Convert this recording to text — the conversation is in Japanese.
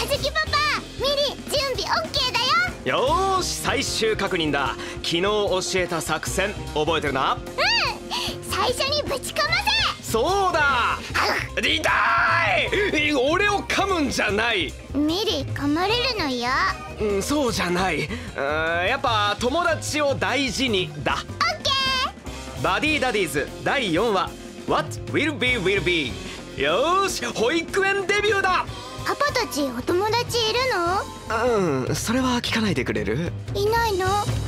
ずきパパ、ミリ準備 OK だよ。 よーし、最終確認だ。昨日教えた作戦覚えてるな。 最初にぶちかませ。 そうだ。痛い。俺を噛むんじゃない。 ミリ噛まれるの嫌。 そうじゃない。やっぱ友達を大事にだ。 OK。 バディダディーズ第4話 What will be will be。 よーし、保育園デビューだ。 パパたちお友達いるの？ それは聞かないでくれる？ いないの？